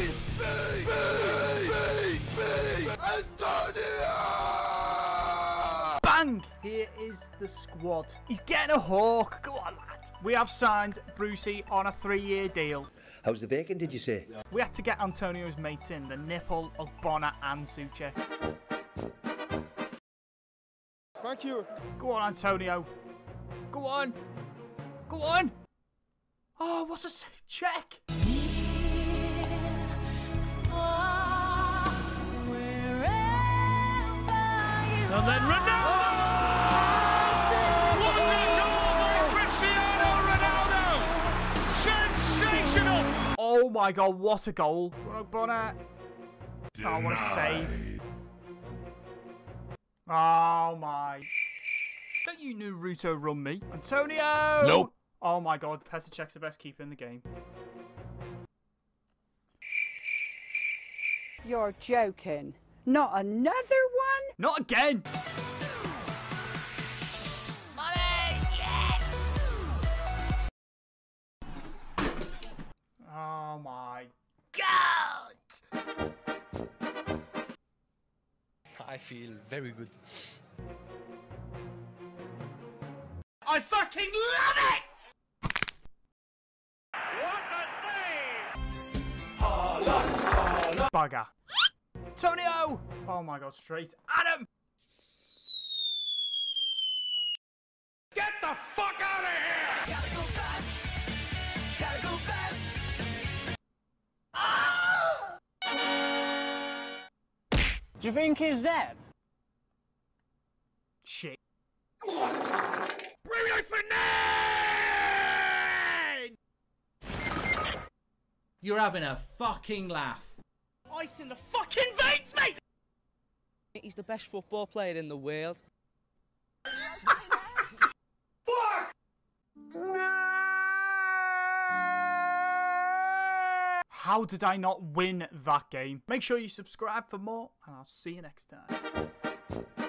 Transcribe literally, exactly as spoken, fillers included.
Beast! Beast! Beast! Beast! Antonio! Bang! Here is the squad. He's getting a hawk. Go on, lad. We have signed Brucey on a three-year deal. How's the bacon, did you say? We had to get Antonio's mates in, the Nipple, Ogbonna and Souček. Thank you. Go on, Antonio. Go on. Go on. Oh, what's a Souček? And then Ronaldo! What a goal by Cristiano Ronaldo! Sensational! Oh my god, what a goal. Ogbonna. Oh, what a save. Oh my. Don't you Naruto run me? Antonio! Nope. Oh my god, Petr Cech's the best keeper in the game. You're joking. Not another one? Not again! Money! Yes! Oh my God! I feel very good. I fucking love it! What a save! bugger. Antonio! Oh my god, straight at him! Get the fuck out of here! Gotta go fast! Gotta go fast! Do you think he's dead? Shit. Bruno Fernandes! You're having a fucking laugh. Ice in the fucking veins, mate! He's the best football player in the world. Fuck! How did I not win that game? Make sure you subscribe for more, and I'll see you next time.